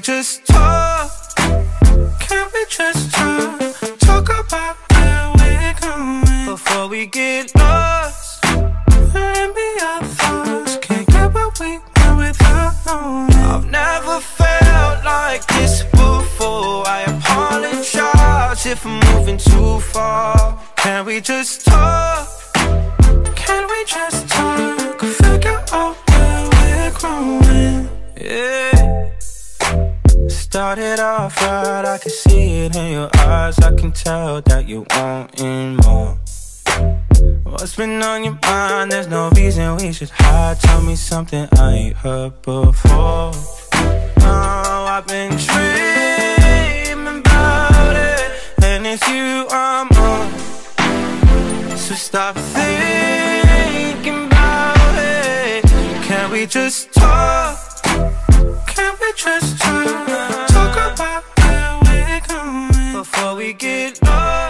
just talk? Can we just talk? Talk about where we're going before we get lost. Let me our thoughts. Can't get what we want without knowing. I've never felt like this before. I apologize if I'm moving too far. Can we just talk? Can we just talk? Figure out where we're growing. Yeah. Started off right, I can see it in your eyes. I can tell that you wanting more. What's been on your mind? There's no reason we should hide. Tell me something I ain't heard before. Oh, I've been dreaming about it, and it's you I'm on. So stop thinking about it. Can we just talk? Can we just talk? Talk about where we're going before we get lost.